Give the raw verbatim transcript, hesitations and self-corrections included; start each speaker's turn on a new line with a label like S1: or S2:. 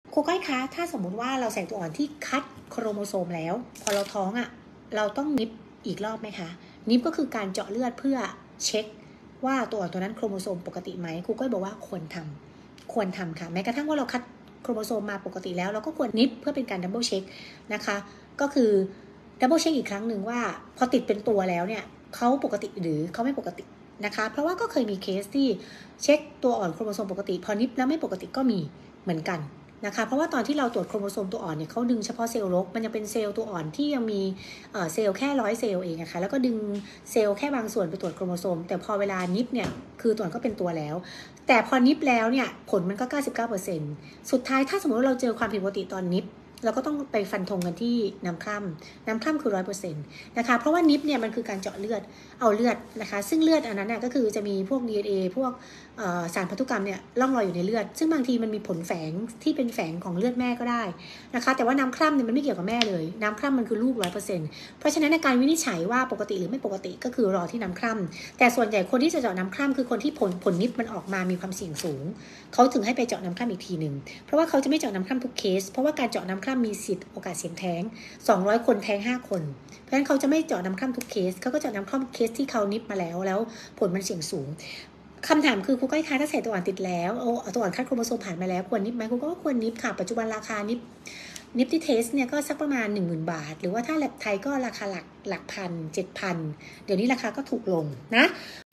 S1: ครูก้อยคะถ้าสมมุติว่าเราใส่ตัวอ่อนที่คัดโครโมโซมแล้วพอเราท้องอะ่ะเราต้องนิบอีกรอบไหมคะนิบก็คือการเจาะเลือดเพื่อเช็คว่าตัวอ่อนตัวนั้นโครโมโซมปกติไหมครูก้อยบอกว่าควรทำควรทำค่ะแม้กระทั่งว่าเราคัดโครโมโซมมาปกติแล้วเราก็ควรนิบเพื่อเป็นการดับเบิลเช็คนะคะก็คือดับเบิลเช็คอีกครั้งหนึ่งว่าพอติดเป็นตัวแล้วเนี่ยเขาปกติหรือเขาไม่ปกตินะคะเพราะว่าก็เคยมีเคสที่เช็คตัวอ่อนโครโมโซมปกติพอนิบแล้วไม่ปกติก็มีเหมือนกันนะคะเพราะว่าตอนที่เราตรวจโครโมโซมตัวอ่อนเนี่ยเขาดึงเฉพาะเซลล์รกมันยังเป็นเซลล์ตัวอ่อนที่ยังมีเซลล์แค่ร้อยเซลล์เองอะค่ะแล้วก็ดึงเซลล์แค่บางส่วนไปตรวจโครโมโซมแต่พอเวลานิบเนี่ยคือตัวอ่อนก็เป็นตัวแล้วแต่พอนิบแล้วเนี่ยผลมันก็ เก้าสิบเก้าเปอร์เซ็นต์ สุดท้ายถ้าสมมติว่าเราเจอความผิดปกติตอนนิบเราก็ต้องไปฟันธงกันที่น้ำคร่ำน้ำคร่ำคือ ร้อยเปอร์เซ็นต์ นะคะเพราะว่านิบเนี่ยมันคือการเจาะเลือดเอาเลือดนะคะซึ่งเลือดอันนั้นน่ะก็คือจะมีพวก ดี เอ็น เอ พวกสารพันธุกรรมเนี่ยล่องลอยอยู่ในเลือดซึ่งบางทีมันมีผลแฝงที่เป็นแฝงของเลือดแม่ก็ได้นะคะแต่ว่าน้ำคร่ำเนี่ยมันไม่เกี่ยวกับแม่เลยน้ำคร่ำมันคือลูก ร้อยเปอร์เซ็นต์ เพราะฉะนั้นในการวินิจฉัยว่าปกติหรือไม่ปกติก็คือรอที่น้ำคร่ำแต่ส่วนใหญ่คนที่จะเจาะน้ำคร่ำคือคนที่ผลผลนิบมันออกมามีความเสี่ยงสูงเขาถึงให้ไปเจาะน้ำคร่ำอีกทีหนึ่งเพราะว่าเขาจะไม่เจาะน้ำคร่ำทุกเคสเพราะว่าการเจาะน้ำคร่ำมีสิทธิ์โอกาสเสี่ยงแท้งสองร้อยคนแท้งห้าคนเพราะฉะนั้นเขาจะไม่เจาะน้ำคร่ำทุกเคสเขาก็เจาะน้ำคร่ำเคสที่เขานิบมาแล้วแล้วผลมันเสี่ยงสูงคำถามคือครูก้อยคะถ้าใส่ตัวอ่อนติดแล้วโอ้ตัวอ่อนคัดโครโมโซมผ่านมาแล้วควรนิบไหมครูก็ว่าควรนิบค่ะปัจจุบันราคานิบนิบที่เทสเนี่ยก็สักประมาณ หนึ่งหมื่น บาทหรือว่าถ้าแลบไทยก็ราคาหลักหลักพันเจ็ดพันเดี๋ยวนี้ราคาก็ถูกลงนะ